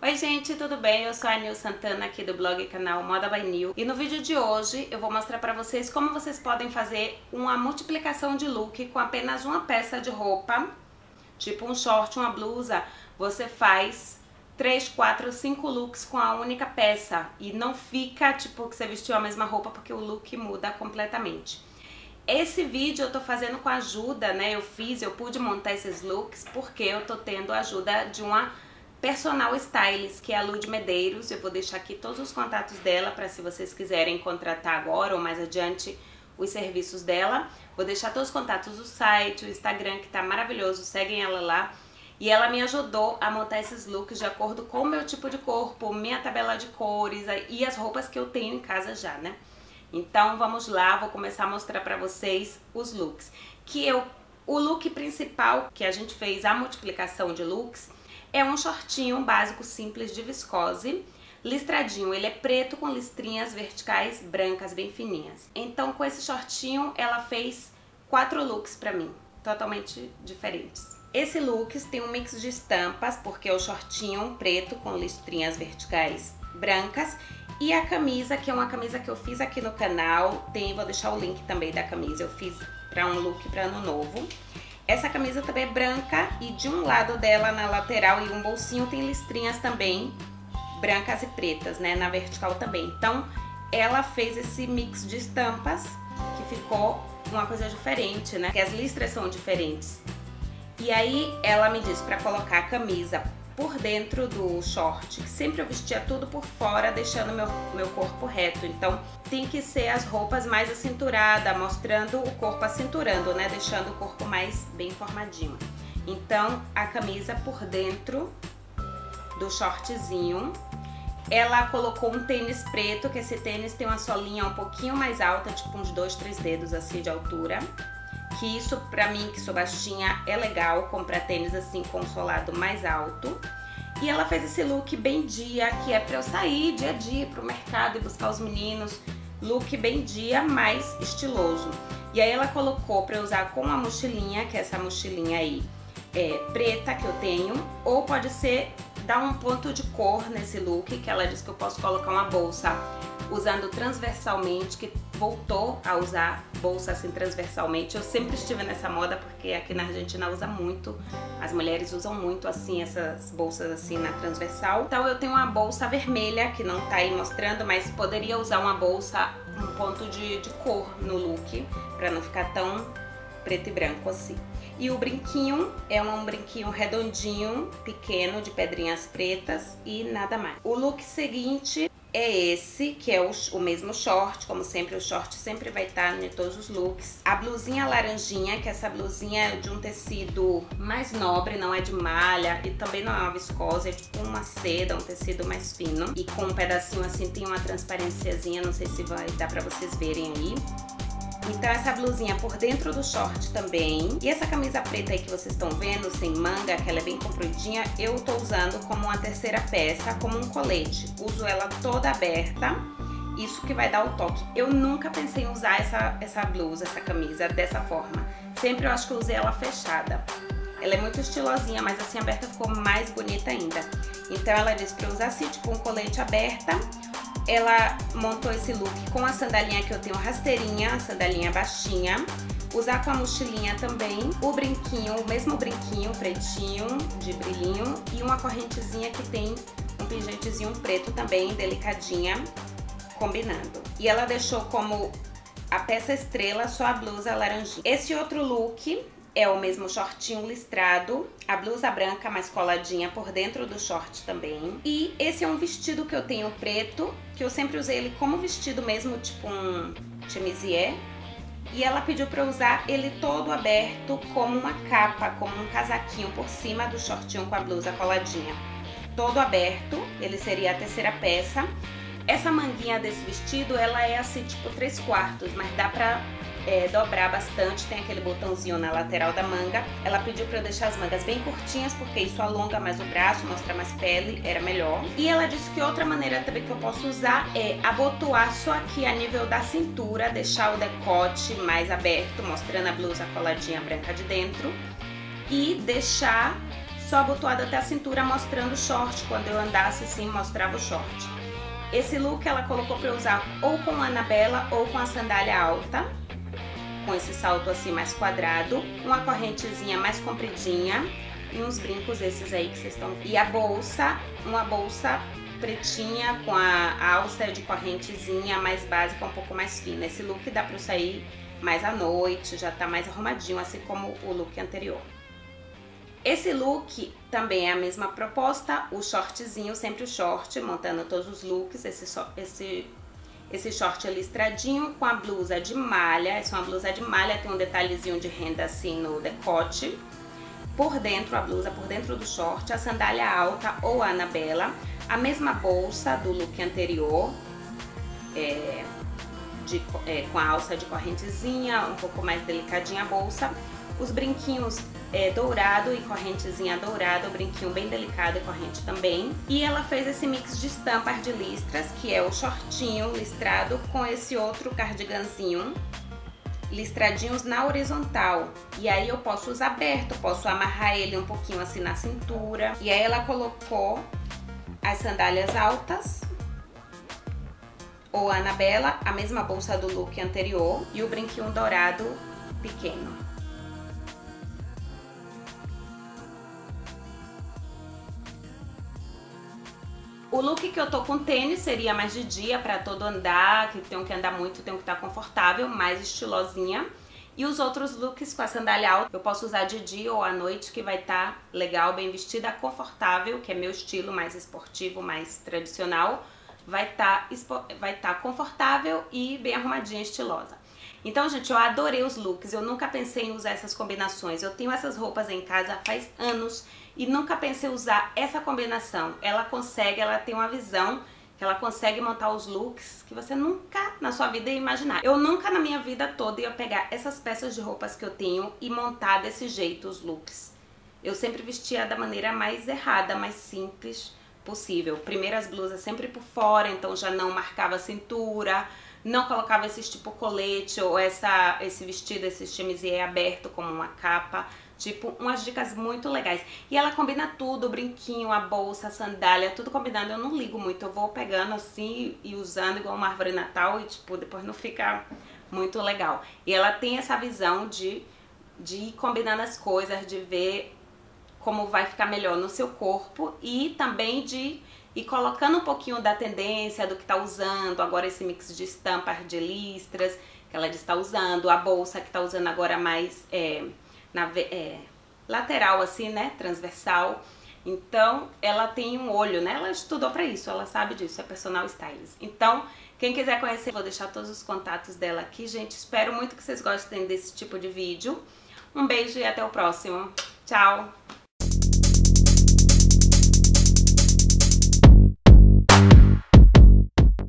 Oi gente, tudo bem? Eu sou a Nil Santana aqui do blog e canal Moda by Nil. E no vídeo de hoje eu vou mostrar pra vocês como vocês podem fazer uma multiplicação de look com apenas uma peça de roupa, tipo um short, uma blusa. Você faz 3, 4, 5 looks com a única peça e não fica tipo que você vestiu a mesma roupa, porque o look muda completamente. Esse vídeo eu tô fazendo com a ajuda, né? Eu pude montar esses looks porque eu tô tendo a ajuda de uma personal stylist, que é a Lud Medeiros. Eu vou deixar aqui todos os contatos dela para se vocês quiserem contratar agora ou mais adiante os serviços dela. Vou deixar todos os contatos do site, o Instagram, que tá maravilhoso, seguem ela lá. E ela me ajudou a montar esses looks de acordo com o meu tipo de corpo, minha tabela de cores e as roupas que eu tenho em casa já, né? Então vamos lá, vou começar a mostrar pra vocês os looks. O look principal que a gente fez, a multiplicação de looks, é um shortinho básico simples de viscose, listradinho. Ele é preto com listrinhas verticais brancas bem fininhas. Então com esse shortinho ela fez 4 looks pra mim, totalmente diferentes. Esse look tem um mix de estampas, porque é o shortinho preto com listrinhas verticais brancas. E a camisa, que é uma camisa que eu fiz aqui no canal, vou deixar o link também da camisa, eu fiz pra um look pra ano novo. Essa camisa também é branca e de um lado dela, na lateral e um bolsinho, tem listrinhas também brancas e pretas, né, na vertical também. Então ela fez esse mix de estampas que ficou uma coisa diferente, né, porque as listras são diferentes. E aí ela me disse pra colocar a camisa por dentro do short, que sempre eu vestia tudo por fora, deixando meu corpo reto. Então tem que ser as roupas mais acinturada, mostrando o corpo acinturando, né, deixando o corpo mais bem formadinho. Então a camisa por dentro do shortzinho. Ela colocou um tênis preto, que esse tênis tem uma solinha um pouquinho mais alta, tipo uns 2, 3 dedos assim de altura. Que isso pra mim, que sou baixinha, é legal comprar tênis assim com um solado mais alto. E ela fez esse look bem dia, que é pra eu sair dia a dia pro mercado e buscar os meninos. Look bem dia, mais estiloso. E aí ela colocou pra eu usar com a mochilinha, que é essa mochilinha aí preta que eu tenho. Ou pode ser dar um ponto de cor nesse look, que ela disse que eu posso colocar uma bolsa usando transversalmente, que voltou a usar bolsa assim transversalmente. Eu sempre estive nessa moda, porque aqui na Argentina usa muito, as mulheres usam muito assim essas bolsas assim na transversal. Então eu tenho uma bolsa vermelha, que não tá aí mostrando, mas poderia usar uma bolsa, um ponto de cor no look, pra não ficar tão preto e branco assim. E o brinquinho é um brinquinho redondinho, pequeno, de pedrinhas pretas e nada mais. O look seguinte é esse, que é o mesmo short, como sempre, o short sempre vai estar em todos os looks. A blusinha laranjinha, que essa blusinha é de um tecido mais nobre, não é de malha e também não é uma viscose, é tipo uma seda, um tecido mais fino. E com um pedacinho assim tem uma transparênciazinha, não sei se vai dar pra vocês verem aí. Então essa blusinha por dentro do short também. E essa camisa preta aí que vocês estão vendo, sem manga, que ela é bem compridinha, eu tô usando como uma terceira peça, como um colete. Uso ela toda aberta, isso que vai dar o toque. Eu nunca pensei em usar essa blusa, essa camisa dessa forma. Sempre eu acho que eu usei ela fechada. Ela é muito estilosinha, mas assim aberta ficou mais bonita ainda. Então ela disse pra eu usar assim, tipo um colete aberta. Ela montou esse look com a sandalinha que eu tenho rasteirinha, a sandalinha baixinha. Usar com a mochilinha também. O brinquinho, o mesmo brinquinho pretinho, de brilhinho. E uma correntezinha que tem um pingentezinho preto também, delicadinha, combinando. E ela deixou como a peça estrela só a blusa laranjinha. Esse outro look é o mesmo shortinho listrado, a blusa branca mais coladinha por dentro do short também. E esse é um vestido que eu tenho preto, que eu sempre usei ele como vestido mesmo, tipo um chemisier. E ela pediu pra eu usar ele todo aberto como uma capa, como um casaquinho por cima do shortinho com a blusa coladinha. Todo aberto, ele seria a terceira peça. Essa manguinha desse vestido, ela é assim, tipo 3/4, mas dá pra dobrar bastante, tem aquele botãozinho na lateral da manga. Ela pediu pra eu deixar as mangas bem curtinhas, porque isso alonga mais o braço, mostra mais pele, era melhor. E ela disse que outra maneira também que eu posso usar é abotoar só aqui a nível da cintura, deixar o decote mais aberto, mostrando a blusa coladinha branca de dentro, e deixar só abotoado até a cintura, mostrando o short. Quando eu andasse assim, mostrava o short. Esse look ela colocou pra eu usar ou com a Anabela ou com a sandália alta, com esse salto assim mais quadrado, uma correntezinha mais compridinha e uns brincos esses aí que vocês estão vendo. E a bolsa, uma bolsa pretinha com a alça de correntezinha mais básica, um pouco mais fina. Esse look dá pra eu sair mais à noite, já tá mais arrumadinho, assim como o look anterior. Esse look também é a mesma proposta, o shortzinho, sempre o short, montando todos os looks, esse short listradinho com a blusa de malha. Essa é uma blusa de malha, tem um detalhezinho de renda assim no decote. Por dentro, a blusa por dentro do short, a sandália alta ou a Anabela, a mesma bolsa do look anterior, com a alça de correntezinha, um pouco mais delicadinha a bolsa, os brinquinhos dourado e correntezinha dourada, o brinquinho bem delicado e corrente também. E ela fez esse mix de estampas de listras, que é o shortinho listrado com esse outro cardiganzinho, listradinhos na horizontal. E aí eu posso usar aberto, posso amarrar ele um pouquinho assim na cintura. E aí ela colocou as sandálias altas, ou a Anabela, a mesma bolsa do look anterior, e o brinquinho dourado pequeno. O look que eu tô com tênis seria mais de dia, pra todo andar, que tenho que andar muito, tenho que estar confortável, mais estilosinha. E os outros looks com a sandália alta eu posso usar de dia ou à noite, que vai estar legal, bem vestida, confortável, que é meu estilo mais esportivo, mais tradicional. Vai estar confortável e bem arrumadinha, estilosa. Então, gente, eu adorei os looks, eu nunca pensei em usar essas combinações. Eu tenho essas roupas em casa faz anos e nunca pensei em usar essa combinação. Ela tem uma visão que ela consegue montar os looks que você nunca na sua vida ia imaginar. Eu nunca na minha vida toda ia pegar essas peças de roupas que eu tenho e montar desse jeito os looks. Eu sempre vestia da maneira mais errada, mais simples possível. Primeiro as blusas sempre por fora, então já não marcava a cintura, não colocava esse tipo colete ou esse vestido, esse chemisier aberto como uma capa. Tipo, umas dicas muito legais. E ela combina tudo, o brinquinho, a bolsa, a sandália, tudo combinado. Eu não ligo muito, eu vou pegando assim e usando igual uma árvore de Natal e tipo, depois não fica muito legal. E ela tem essa visão de ir combinando as coisas, de ver como vai ficar melhor no seu corpo e também de ir colocando um pouquinho da tendência, do que tá usando. Agora esse mix de estampas, de listras que ela está usando, a bolsa que tá usando agora mais lateral assim, né, transversal. Então ela tem um olho, né, ela estudou pra isso, ela sabe disso, é personal stylist. Então quem quiser conhecer, vou deixar todos os contatos dela aqui, gente. Espero muito que vocês gostem desse tipo de vídeo. Um beijo e até o próximo. Tchau!